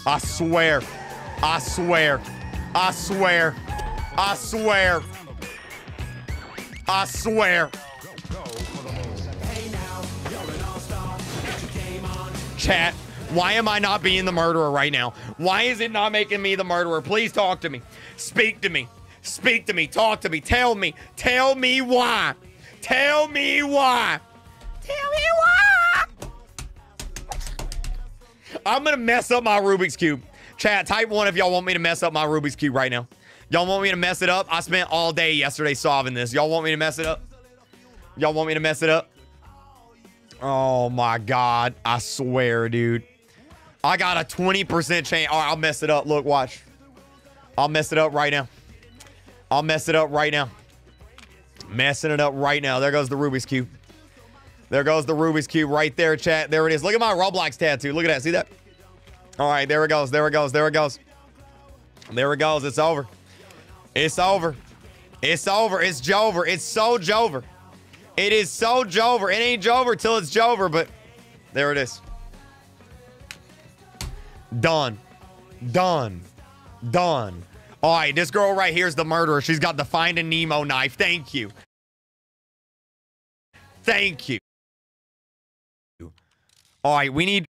I swear. I swear. I swear. I swear. I swear. Chat, why am I not being the murderer right now? Why is it not making me the murderer? Please talk to me. Speak to me. Speak to me. Talk to me. Tell me. Tell me why. Tell me why. Tell me why. I'm going to mess up my Rubik's Cube. Chat, type 1 if y'all want me to mess up my Rubik's Cube right now. Y'all want me to mess it up? I spent all day yesterday solving this. Y'all want me to mess it up? Y'all want me to mess it up? Oh my God. I swear, dude. I got a 20% chance. All right, I'll mess it up. Look, watch. I'll mess it up right now. I'll mess it up right now. Messing it up right now. There goes the Rubik's Cube. There goes the Rubik's Cube right there, chat. There it is. Look at my Roblox tattoo. Look at that. See that? All right, there it goes. There it goes. There it goes. There it goes. It's over. It's over. It's over. It's Jover. It's so Jover. It is so Jover. It ain't Jover till it's Jover, but there it is. Done. Done. Done. All right, this girl right here is the murderer. She's got the Finding Nemo knife. Thank you. Thank you. All right, we need